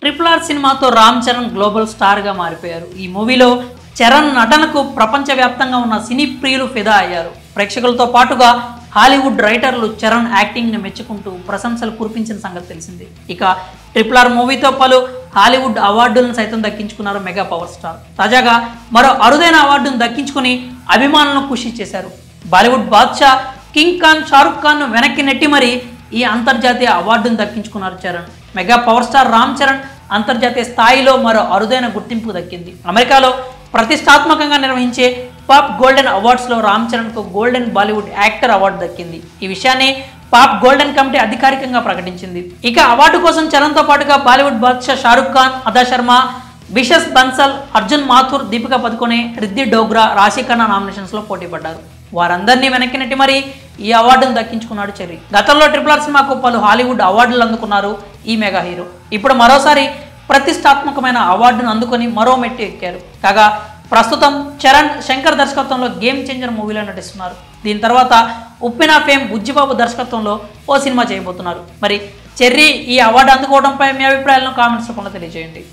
RRR సినిమాతో Ram Charan global స్టార్గా మారిపోయారు. ఈ మూవీలో చరణ్ నటనకు ప్రపంచవ్యాప్తంగా ఉన్న సినీ ప్రియులు ఫిదా అయ్యారు. ప్రేక్షకులతో పాటుగా హాలీవుడ్ రైటర్లు చరణ్ యాక్టింగ్ని మెచ్చుకుంటూ ప్రశంసలు కురిపించిన సంగతి తెలిసింది. ఇక RRR మూవీతో పలు హాలీవుడ్ అవార్డులను సైతం దక్కించుకున్నారు మెగా పవర్ స్టార్. తాజాగా మరో అరుదైన అవార్డును దక్కించుకుని అభిమానులను ఖుషి చేశారు. బాలీవుడ్ బాద్షా కింగ్ ఖాన్ షారుఖ్ ఖాన్ను వెనక్కి నెట్టి మరీ ఈ అంతర్జాతీయ అవార్డును దక్కించుకున్నారు Charan. Mega power star Ram Charan అంతర్జాతీయ స్థాయిలో మరో అరుదైన గుర్తింపు దక్కింది. అమెరికాలో ప్రతిష్టాత్మకంగా నిర్వహించే పాప్ గోల్డెన్ అవార్డ్స్లో రామ్ చరణ్కు గోల్డెన్ బాలీవుడ్ యాక్టర్ అవార్డు దక్కింది. ఈ విషయాన్ని పాప్ గోల్డెన్ కమిటీ అధికారికంగా ప్రకటించింది. ఇక అవార్డు కోసం చరణ్తో పాటుగా బాలీవుడ్ బాద్షా షారుఖ్ ఖాన్, అదా శర్మ, బిషస్ బన్సల్, అర్జున్ మాథూర్, దీపికా పదుకొనే, రిద్ది డోగ్రా, రాశి ఖన్నా నామినేషన్స్లో పోటీ పడ్డారు. వారందరినీ వెనక్కి నెట్టి మరీ ఈ అవార్డును దక్కించుకున్నాడు చెర్రీ. గతంలో RRR సినిమాకు పలు హాలీవుడ్ అవార్డులు అందుకున్నారు ఈ మెగా హీరో. ఇప్పుడు మరోసారి ప్రతిష్టాత్మకమైన అవార్డును అందుకొని మరో మెట్టు ఎక్కారు. కాగా ప్రస్తుతం చరణ్ శంకర్ దర్శకత్వంలో గేమ్ చేంజర్ మూవీలో నటిస్తున్నారు. దీని తర్వాత ఉప్పెన ఫేమ్ బుజ్జిబాబు దర్శకత్వంలో ఓ సినిమా చేయబోతున్నారు. మరి చెర్రీ ఈ అవార్డు అందుకోవడంపై మీ అభిప్రాయాలను కామెంట్స్ రూపంలో తెలియజేయండి.